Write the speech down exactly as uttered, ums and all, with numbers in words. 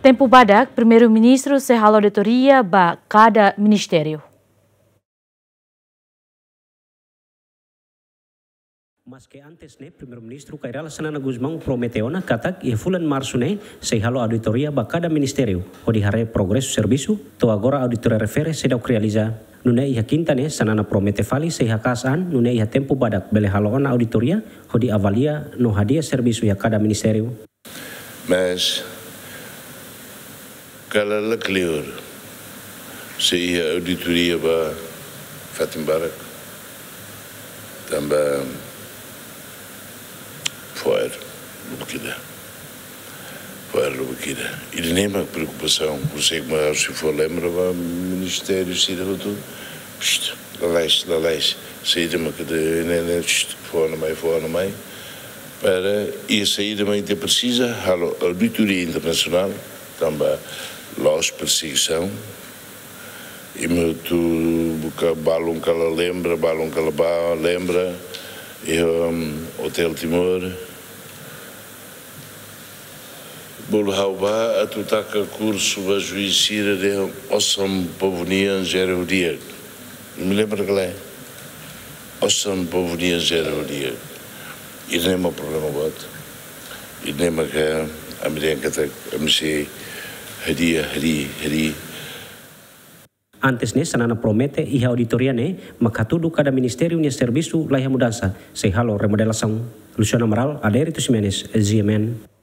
tempo badak, primeiro-ministro se auditoria ba cada ministério. Mas que antes né, primeiro-ministro Kairala Sanana Guzmão prometeu na katak e fulan março né, se halo auditoria ba cada ministério. Odi hare progresso serviço, to agora auditoria refere se dau realiza. Nune iha quinta né, Sanana promete fali se iha kasan, nune iha tempo badak bele halo na auditoria, odi avalia no hadia serviço ia cada ministério. Mas kalau la clear se iha auditoria ba Fatim Barak também fora do que dá, fora do que dá. E nem uma preocupação, por ser que mais se for lembra, o Ministério se dá tudo, lá leste, lá leste, sair de uma cadeia, nem nem fora mais, fora mais, para ir sair de uma inte precisa, a auditoria internacional, também los perseguição, e muito balão que ela lembra, balão que ela lembra, e um, Hotel Timor. Bolo hauba atutaka curso a juizira de Ossam Povonian Gerodia. Me lembro que é Ossam Povonian Gerodia. E nem é um problema bot. E nem é que a medida que a me hadia, hadia, hadia. Antes né, Sanana promete e a auditoria né, makatudu cada ministério nia serviço lá mudança, se halo remodelação. Luciano Amaral, Adérito Ximenes, Z M N.